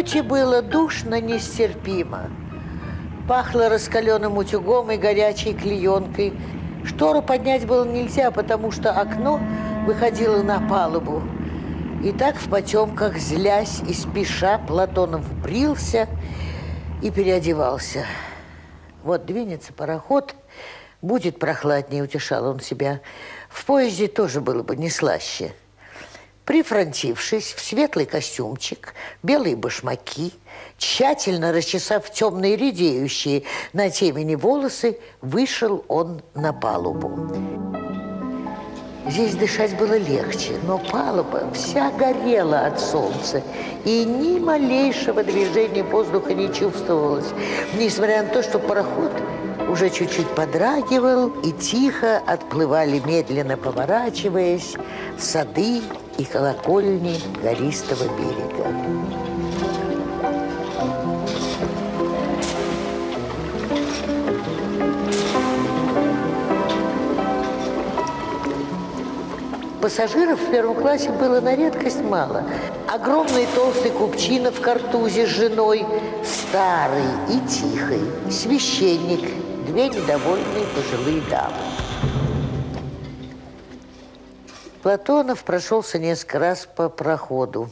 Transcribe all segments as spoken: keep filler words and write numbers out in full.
каюте было душно нестерпимо. Пахло раскаленным утюгом и горячей клеенкой. Штору поднять было нельзя, потому что окно выходило на палубу. И так в потемках, злясь и спеша, Платонов брился и переодевался. Вот двинется пароход, будет прохладнее, утешал он себя. В поезде тоже было бы не слаще. Прифронтившись в светлый костюмчик, белые башмаки, тщательно расчесав темные редеющие на темени волосы, вышел он на палубу. Здесь дышать было легче, но палуба вся горела от солнца, и ни малейшего движения воздуха не чувствовалось, несмотря на то, что пароход уже чуть-чуть подрагивал, и тихо отплывали, медленно поворачиваясь, сады и колокольни гористого берега. Пассажиров в первом классе было на редкость мало. Огромный толстый купчина в картузе с женой, старый и тихий, священник, две недовольные пожилые дамы. Платонов прошелся несколько раз по проходу.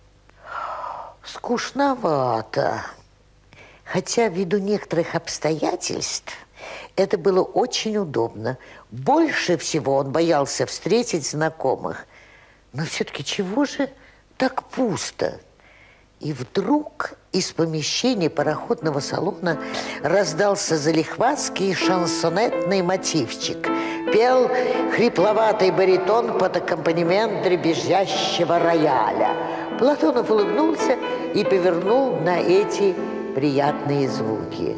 Скучновато. Хотя ввиду некоторых обстоятельств это было очень удобно. Больше всего он боялся встретить знакомых. Но все-таки чего же так пусто? И вдруг из помещения пароходного салона раздался залихватский шансонетный мотивчик. Пел хрипловатый баритон под аккомпанемент дребезжащего рояля. Платонов улыбнулся и повернул на эти приятные звуки.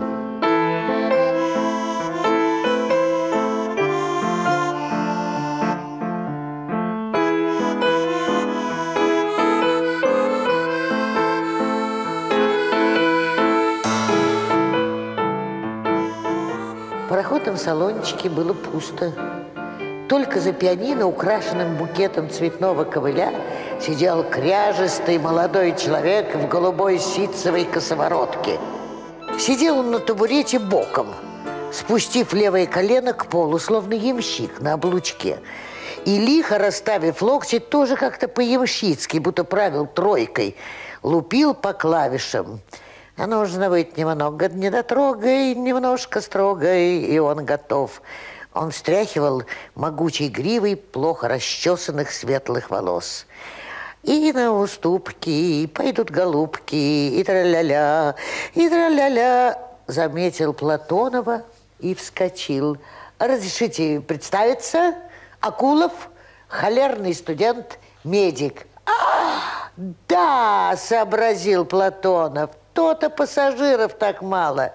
В пароходном салончике было пусто. Только за пианино, украшенным букетом цветного ковыля, сидел кряжестый молодой человек в голубой ситцевой косоворотке. Сидел он на табурете боком, спустив левое колено к полу, словно ямщик на облучке. И лихо расставив локти, тоже как-то по-ямщицки, будто правил тройкой, лупил по клавишам. А нужно быть немного недотрогой, немножко строгой, и он готов. Он встряхивал могучей гривой плохо расчесанных светлых волос. И на уступки пойдут голубки, и тра-ля-ля, и тра-ля-ля, заметил Платонова и вскочил. Разрешите представиться? Акулов, холерный студент, медик. А, да, сообразил Платонов. То-то пассажиров так мало.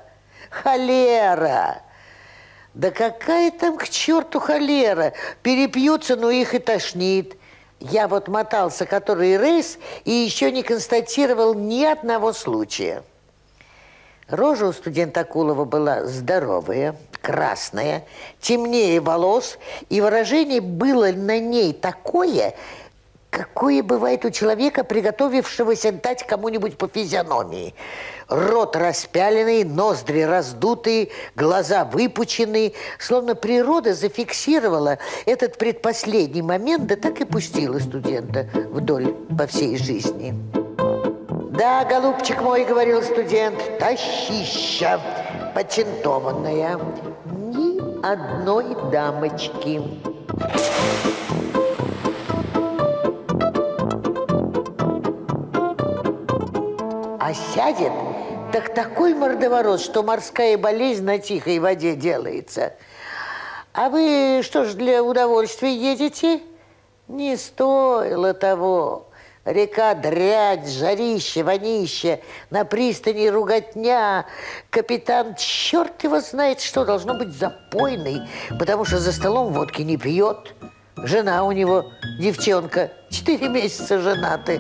Холера. Да какая там к черту холера? Перепьются, но их и тошнит. Я вот мотался который рейс и еще не констатировал ни одного случая. Рожа у студента Акулова была здоровая, красная, темнее волос, и выражение было на ней такое, какое бывает у человека, приготовившегося дать кому-нибудь по физиономии. Рот распяленный, ноздри раздутые, глаза выпученные. Словно природа зафиксировала этот предпоследний момент, да так и пустила студента вдоль по всей жизни. «Да, голубчик мой, — говорил студент, — тащища патентованная. Ни одной дамочки». А сядет, так такой мордоворот, что морская болезнь на тихой воде делается. А вы что ж для удовольствия едете? Не стоило того. Река дрянь, жарище, вонище, на пристани руготня. Капитан черт его знает, что должно быть запойный, потому что за столом водки не пьет. Жена у него, девчонка, четыре месяца женаты.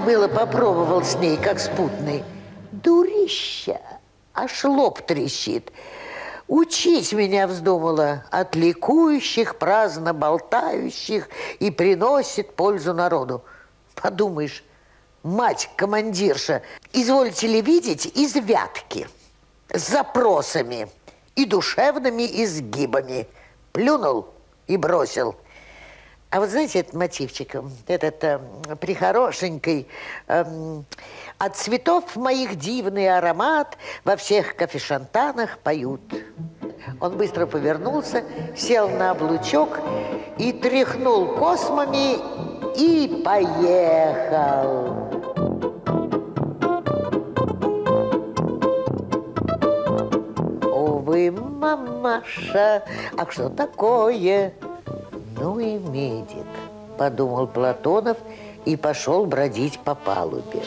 было попробовал с ней, как спутный. Дурища, аж лоб трещит. Учить меня вздумала от ликующих, праздно болтающих и приносит пользу народу. Подумаешь, мать-командирша, извольте ли видеть, из Вятки, с запросами и душевными изгибами. Плюнул и бросил. А вот знаете, этот мотивчик, этот э, прихорошенький, э, от цветов моих дивный аромат во всех кафешантанах поют. Он быстро повернулся, сел на облучок и тряхнул космами и поехал. Увы, мамаша, а что такое? Ну и медик, подумал Платонов и пошел бродить по палубе.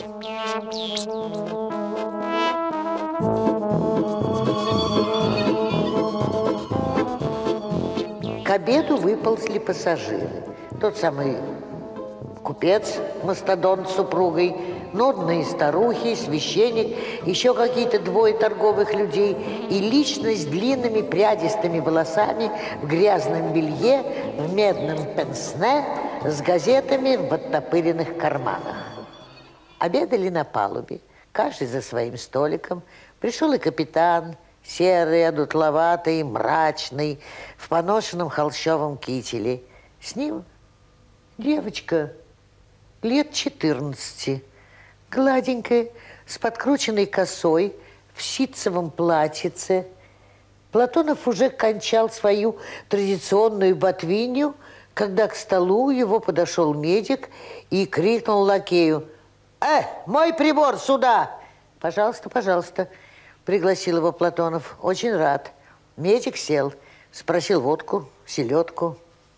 К обеду выползли пассажиры. Тот самый купец, мастодонт с супругой, нудные старухи, священник, еще какие-то двое торговых людей и личность с длинными прядистыми волосами в грязном белье, в медном пенсне, с газетами в оттопыренных карманах. Обедали на палубе, каждый за своим столиком. Пришел и капитан, серый, одутловатый, мрачный, в поношенном холщовом кителе. С ним девочка лет четырнадцати, гладенькая, с подкрученной косой, в ситцевом платьице. Платонов уже кончал свою традиционную ботвинью, когда к столу его подошел медик и крикнул лакею: «Э, мой прибор сюда!» «Пожалуйста, пожалуйста», — пригласил его Платонов. «Очень рад». Медик сел, спросил водку, селедку.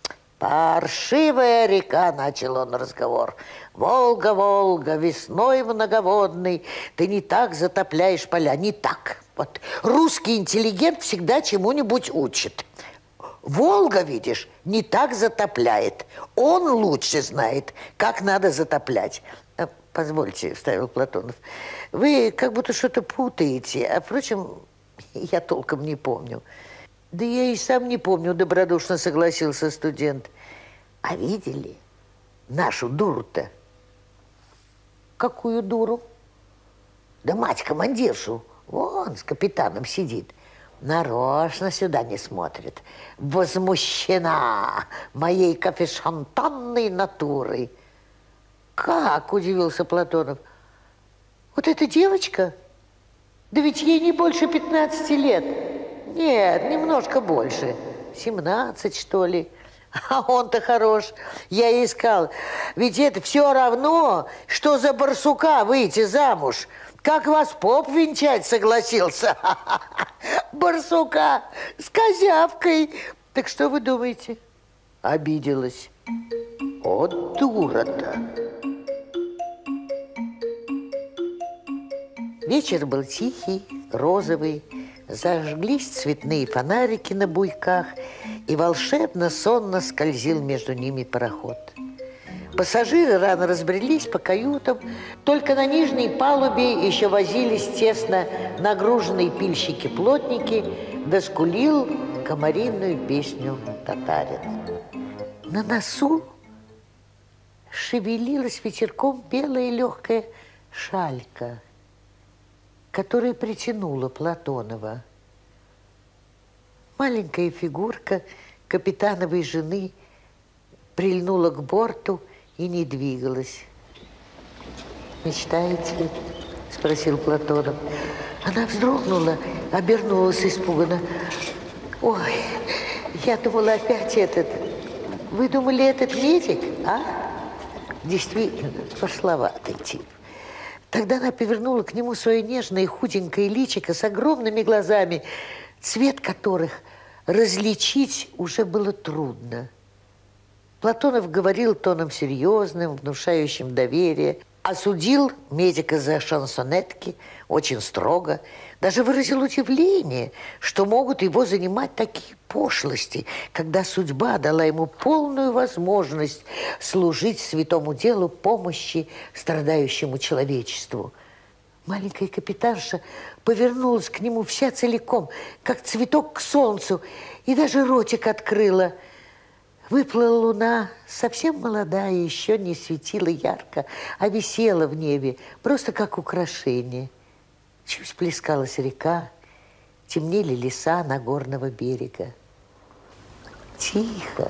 «Паршивая река», — начал он разговор. «Волга, Волга, весной многоводный, ты не так затопляешь поля». Не так. Вот русский интеллигент всегда чему-нибудь учит. Волга, видишь, не так затопляет. Он лучше знает, как надо затоплять. «Позвольте», — вставил Платонов, — «вы как будто что-то путаете. А, впрочем, я толком не помню». «Да я и сам не помню», — добродушно согласился студент. «А видели нашу дуру-то?» «Какую дуру?» «Да мать-командиршу. Вон с капитаном сидит. Нарочно сюда не смотрит. Возмущена моей кафешантанной натурой». «Как?» – удивился Платонов. «Вот эта девочка? Да ведь ей не больше пятнадцати лет. Нет, немножко больше. семнадцать, что ли. А он-то хорош. Я искал. Ведь это все равно, что за барсука выйти замуж. Как вас поп венчать согласился? Барсука с козявкой. Так что вы думаете?» Обиделась. «О, дура-то!» Вечер был тихий, розовый, зажглись цветные фонарики на буйках, и волшебно-сонно скользил между ними пароход. Пассажиры рано разбрелись по каютам, только на нижней палубе еще возились тесно нагруженные пильщики-плотники, да скулил комаринную песню татарин. На носу шевелилась ветерком белая легкая шалька, которая притянула Платонова. Маленькая фигурка капитановой жены прильнула к борту и не двигалась. «Мечтаете ли?» – спросил Платонов. Она вздрогнула, обернулась испуганно. «Ой, я думала, опять этот... Вы думали, этот медик, а?» Действительно, пошловатый тип. Тогда она повернула к нему свое нежное худенькое личико с огромными глазами, цвет которых различить уже было трудно. Платонов говорил тоном серьезным, внушающим доверие. Осудил медика за шансонетки очень строго. Даже выразил удивление, что могут его занимать такие пошлости, когда судьба дала ему полную возможность служить святому делу помощи страдающему человечеству. Маленькая капитанша повернулась к нему вся целиком, как цветок к солнцу, и даже ротик открыла. Выплыла луна, совсем молодая, еще не светила ярко, а висела в небе, просто как украшение. Чуть плескалась река, темнели леса Нагорного берега. Тихо.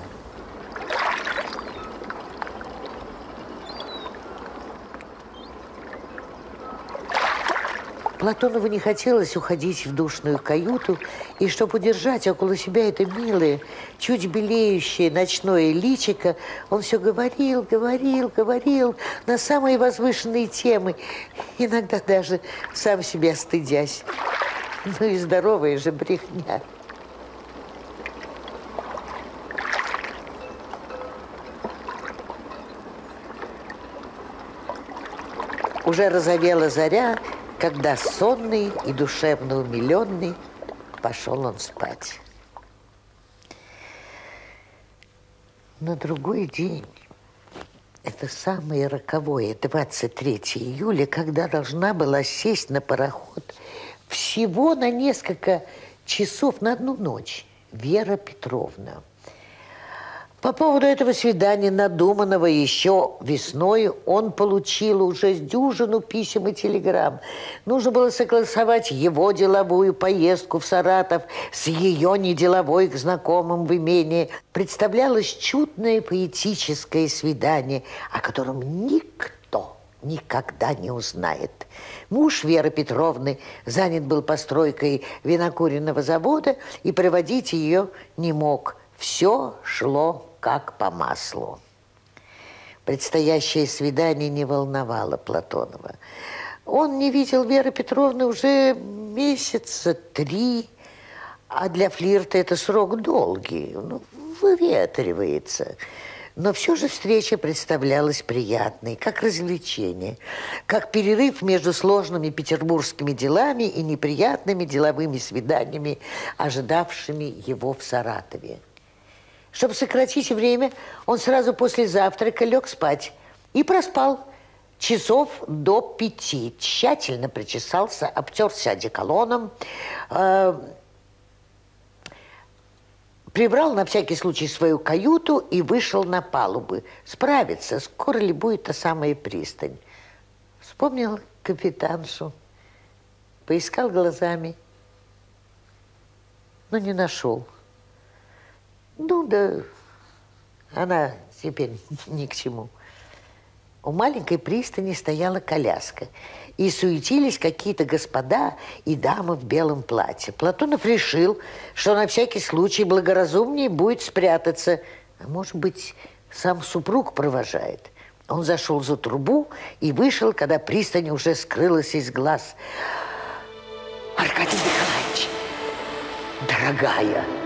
Платонову не хотелось уходить в душную каюту, и чтобы удержать около себя это милое, чуть белеющее ночное личико, он все говорил, говорил, говорил на самые возвышенные темы, иногда даже сам себя стыдясь. Ну и здоровая же брехня. Уже разовела заря, когда сонный и душевно умиленный пошел он спать. На другой день, это самое роковое, двадцать третьего июля, когда должна была сесть на пароход всего на несколько часов, на одну ночь, Вера Петровна. По поводу этого свидания, надуманного еще весной, он получил уже дюжину писем и телеграмм. Нужно было согласовать его деловую поездку в Саратов с ее неделовой к знакомым в имении. Представлялось чудное поэтическое свидание, о котором никто никогда не узнает. Муж Веры Петровны занят был постройкой винокуренного завода и проводить ее не мог. Все шло как по маслу. Предстоящее свидание не волновало Платонова. Он не видел Веры Петровны уже месяца три, а для флирта это срок долгий, ну, выветривается. Но все же встреча представлялась приятной, как развлечение, как перерыв между сложными петербургскими делами и неприятными деловыми свиданиями, ожидавшими его в Саратове. Чтобы сократить время, он сразу после завтрака лег спать и проспал часов до пяти. Тщательно причесался, обтерся одеколоном, э, прибрал на всякий случай свою каюту и вышел на палубы. Справиться, скоро ли будет та самая пристань. Вспомнил капитаншу, поискал глазами, но не нашел. Ну да, она теперь ни к чему. У маленькой пристани стояла коляска, и суетились какие-то господа и дамы в белом платье. Платонов решил, что на всякий случай благоразумнее будет спрятаться. А может быть, сам супруг провожает. Он зашел за трубу и вышел, когда пристань уже скрылась из глаз. Аркадий Николаевич, дорогая!